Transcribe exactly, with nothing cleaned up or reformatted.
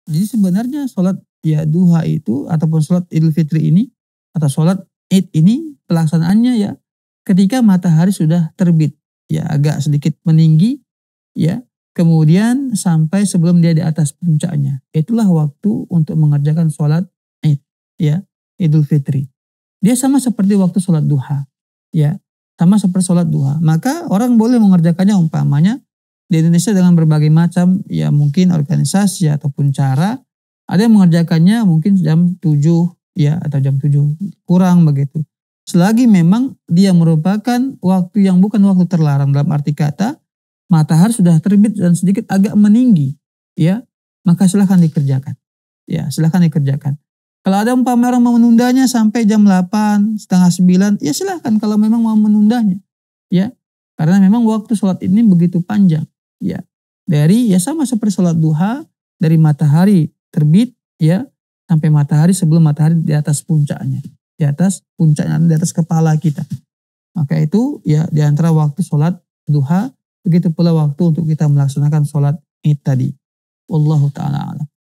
Jadi sebenarnya sholat ya duha itu ataupun sholat Idul Fitri ini atau sholat Id ini pelaksanaannya ya ketika matahari sudah terbit, ya agak sedikit meninggi ya, kemudian sampai sebelum dia di atas puncaknya. Itulah waktu untuk mengerjakan sholat Id ya, Idul Fitri. Dia sama seperti waktu sholat duha ya, sama seperti sholat duha. Maka orang boleh mengerjakannya umpamanya di Indonesia dengan berbagai macam ya mungkin organisasi ataupun cara. Ada yang mengerjakannya mungkin jam tujuh ya atau jam tujuh kurang begitu. Selagi memang dia merupakan waktu yang bukan waktu terlarang, dalam arti kata matahari sudah terbit dan sedikit agak meninggi ya, maka silahkan dikerjakan. Ya, silahkan dikerjakan. Kalau ada umpama orang mau menundanya sampai jam delapan, setengah sembilan, ya silahkan kalau memang mau menundanya. Ya, karena memang waktu sholat ini begitu panjang. Ya, dari ya sama seperti sholat duha, dari matahari terbit ya sampai matahari sebelum matahari di atas puncaknya, di atas puncaknya, di atas kepala kita. Maka itu ya di antara waktu sholat duha, begitu pula waktu untuk kita melaksanakan sholat Id tadi. Wallahu ta'ala a'lam.